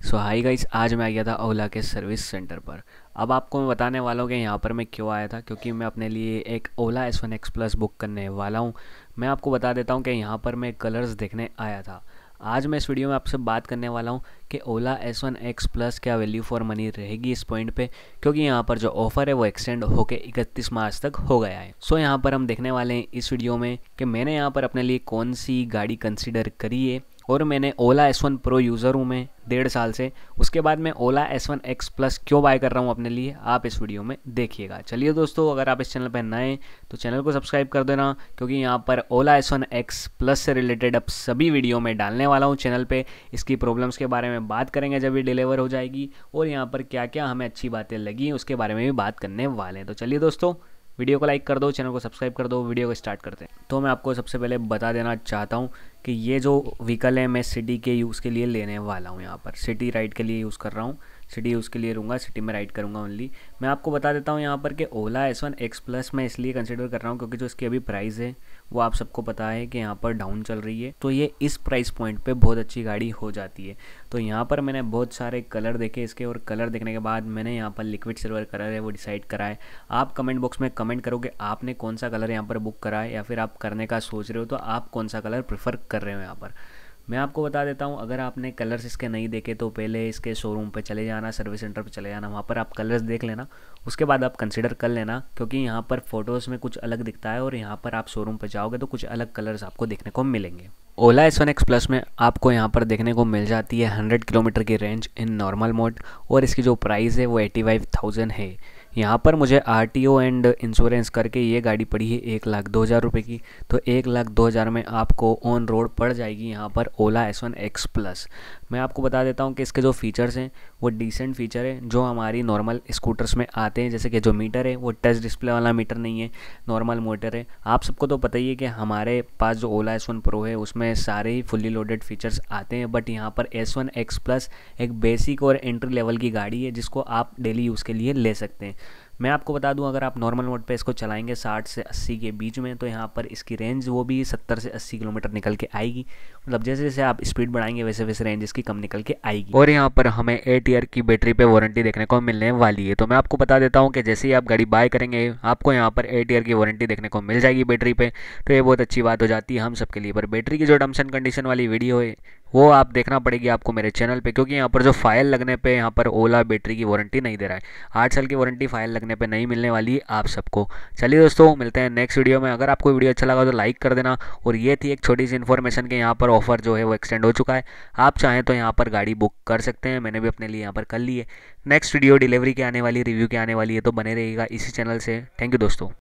सो high guys, आज मैं आ गया था ओला के सर्विस सेंटर पर। अब आपको मैं बताने वाला हूँ कि यहाँ पर मैं क्यों आया था, क्योंकि मैं अपने लिए एक ओला S1 X प्लस बुक करने वाला हूँ। मैं आपको बता देता हूँ कि यहाँ पर मैं कलर्स देखने आया था। आज मैं इस वीडियो में आपसे बात करने वाला हूँ कि ओला S1 X प्लस क्या वैल्यू फॉर मनी रहेगी इस पॉइंट पे, क्योंकि यहाँ पर जो ऑफ़र है वो एक्सटेंड होके 31 मार्च तक हो गया है। सो यहाँ पर हम देखने वाले हैं इस वीडियो में कि मैंने यहाँ पर अपने लिए कौन सी गाड़ी कंसिडर करी है, और मैंने ओला S1 प्रो यूज़र हूँ मैं 1.5 साल से। उसके बाद मैं ओला S1 X प्लस क्यों बाय कर रहा हूँ अपने लिए, आप इस वीडियो में देखिएगा। चलिए दोस्तों, अगर आप इस चैनल पर नए हैं तो चैनल को सब्सक्राइब कर देना, क्योंकि यहाँ पर ओला S1 X प्लस से रिलेटेड अब सभी वीडियो में डालने वाला हूँ चैनल पे। इसकी प्रॉब्लम्स के बारे में बात करेंगे जब ये डिलीवर हो जाएगी, और यहाँ पर क्या क्या हमें अच्छी बातें लगी उसके बारे में भी बात करने वाले हैं। तो चलिए दोस्तों, वीडियो को लाइक कर दो, चैनल को सब्सक्राइब कर दो, वीडियो को स्टार्ट करते हैं। तो मैं आपको सबसे पहले बता देना चाहता हूँ कि ये जो व्हीकल है मैं सिटी के यूज़ के लिए लेने वाला हूँ। यहाँ पर सिटी राइड के लिए यूज़ कर रहा हूँ, सिटी यूज़ के लिए लूँगा, सिटी में राइड करूँगा ओनली। मैं आपको बता देता हूँ यहाँ पर कि ओला S1 X प्लस मैं इसलिए कंसिडर कर रहा हूँ क्योंकि जो इसकी अभी प्राइस है वो आप सबको पता है कि यहाँ पर डाउन चल रही है। तो ये इस प्राइस पॉइंट पे बहुत अच्छी गाड़ी हो जाती है। तो यहाँ पर मैंने बहुत सारे कलर देखे इसके, और कलर देखने के बाद मैंने यहाँ पर लिक्विड सिल्वर कलर है वो डिसाइड करा है। आप कमेंट बॉक्स में कमेंट करो कि आपने कौन सा कलर यहाँ पर बुक करा है, या फिर आप करने का सोच रहे हो तो आप कौन सा कलर प्रेफर कर रहे हो। यहाँ पर मैं आपको बता देता हूँ, अगर आपने कलर्स इसके नहीं देखे तो पहले इसके शोरूम पे चले जाना, सर्विस सेंटर पे चले जाना, वहाँ पर आप कलर्स देख लेना, उसके बाद आप कंसिडर कर लेना। क्योंकि यहाँ पर फ़ोटोज़ में कुछ अलग दिखता है और यहाँ पर आप शोरूम पे जाओगे तो कुछ अलग कलर्स आपको देखने को मिलेंगे। ओला S1 X प्लस में आपको यहाँ पर देखने को मिल जाती है 100 किलोमीटर की रेंज इन नॉर्मल मोड, और इसकी जो प्राइस है वो 85,000 है। यहाँ पर मुझे RTO एंड इंश्योरेंस करके ये गाड़ी पड़ी है 1,02,000 रुपये की। तो 1,02,000 में आपको ऑन रोड पड़ जाएगी यहाँ पर ओला S1 X प्लस। मैं आपको बता देता हूँ कि इसके जो फीचर्स हैं वो डिसेंट फीचर है जो हमारी नॉर्मल स्कूटर्स में आते हैं। जैसे कि जो मीटर है वो टच डिस्प्ले वाला मीटर नहीं है, नॉर्मल मीटर है। आप सबको तो पता ही है कि हमारे पास जो ओला S1 प्रो है उसमें सारे ही फुल्ली लोडेड फीचर्स आते हैं, बट यहाँ पर S1 X प्लस एक बेसिक और एंट्री लेवल की गाड़ी है जिसको आप डेली यूज़ के लिए ले सकते हैं। मैं आपको बता दूं, अगर आप नॉर्मल मोड पे इसको चलाएंगे 60 से 80 के बीच में, तो यहाँ पर इसकी रेंज वो भी 70 से 80 किलोमीटर निकल के आएगी। मतलब जैसे जैसे आप स्पीड बढ़ाएंगे वैसे वैसे रेंज इसकी कम निकल के आएगी। और यहाँ पर हमें 8 ईयर की बैटरी पे वारंटी देखने को मिलने वाली है। तो मैं आपको बता देता हूँ कि जैसे ही आप गाड़ी बाय करेंगे आपको यहाँ पर 8 ईयर की वारंटी देखने को मिल जाएगी बैटरी पे। तो ये बहुत अच्छी बात हो जाती है हम सबके लिए। पर बैटरी की जो टर्म्स एंड कंडीशन वाली वीडियो है वो आप देखना पड़ेगी आपको मेरे चैनल पे, क्योंकि यहाँ पर जो फाइल लगने पे यहाँ पर ओला बैटरी की वारंटी नहीं दे रहा है। 8 साल की वारंटी फाइल लगने पे नहीं मिलने वाली आप सबको। चलिए दोस्तों, मिलते हैं नेक्स्ट वीडियो में। अगर आपको वीडियो अच्छा लगा तो लाइक कर देना। और ये थी एक छोटी सी इन्फॉर्मेशन कि यहाँ पर ऑफर जो है वो एक्सटेंड हो चुका है। आप चाहें तो यहाँ पर गाड़ी बुक कर सकते हैं, मैंने भी अपने लिए यहाँ पर कर ली है। नेक्स्ट वीडियो डिलीवरी के आने वाली, रिव्यू के आने वाली है, तो बने रहिएगा इसी चैनल से। थैंक यू दोस्तों।